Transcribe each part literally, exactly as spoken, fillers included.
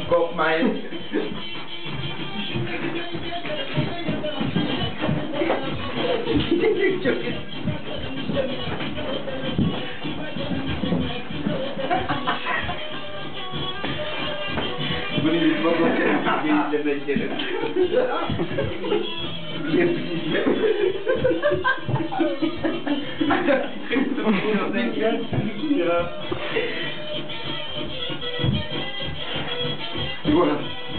Korkmayın. Çok bunu yutmak olacak değille becerim. Ya. Igual.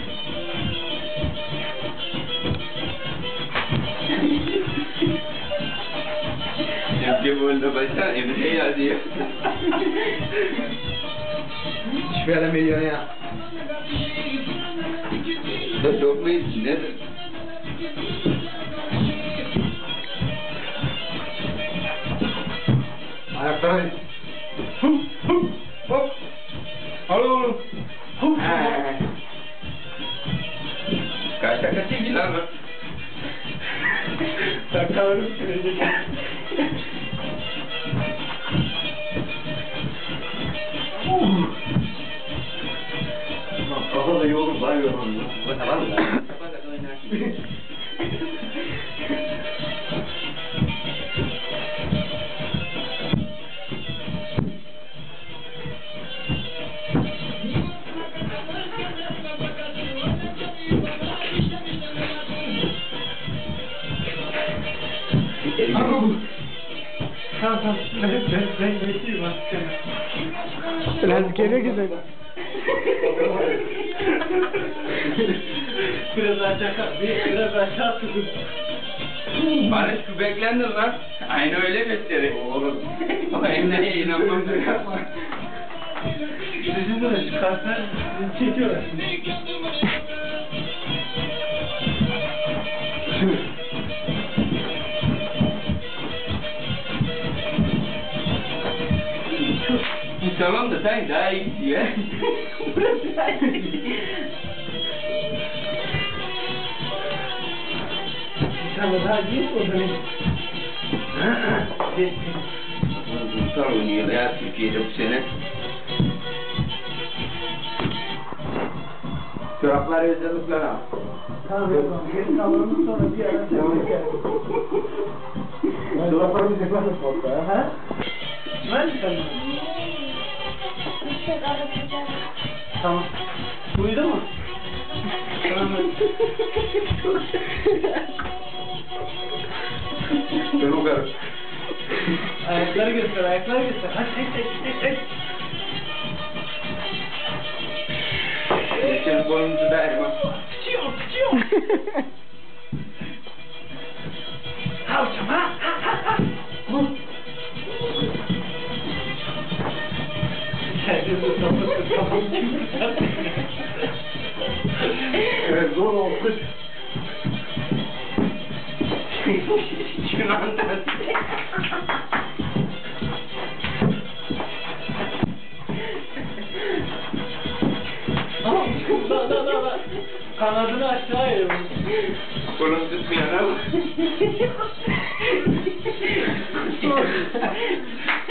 Siempre vuelvo a pasar en ella, tío. Şöyle milyona ya. Da sokmayız nedir? Ayaklara hop hop hop. Alo. Hop. Kaçta kaçta gidiyor lan? Sakallarım sürecek. Kafa da yolum var yolum. Bu tamam mı? Kafa da oynar. Tamam tamam. Ben ben ben geçeyim artık. Biraz geri gidelim. Biraz aşağı, biraz aşağı tutun. Barış kübeklendin lan. Aynı öyle gösterir. Oğlum. Aynaya inanmam da yapma. Sizin de çıkarsan çekiyorlar. Tamam da sen daha iyisin ya. Burası daha iyi. Sen de daha iyi o zaman. Muhtar oynuyor ya Türkiye'de bu sene. Çoraplar özellikle al. Tamam yapalım. Geri kalanını sonra bir ara devam edelim. Çoraplarımız yaparız orada. Ha? Ben de tamam. Tamam. Uyudu mu? Tamam. Ben o kadar. Ayakları göster, ayakları göster. Hadi et, et, et, et. Geçen boynumuzu da Erman. Çıkıyor, çıkıyor. Ha hocam, ha, ha, ha, ha. Bu. Kendinizi kapatın, kapatın. Evet, zor oldu. Şunu anlarsın. Ama da da da da. Kanadını aşağı eğiyoruz. Kolum tutmayan ama.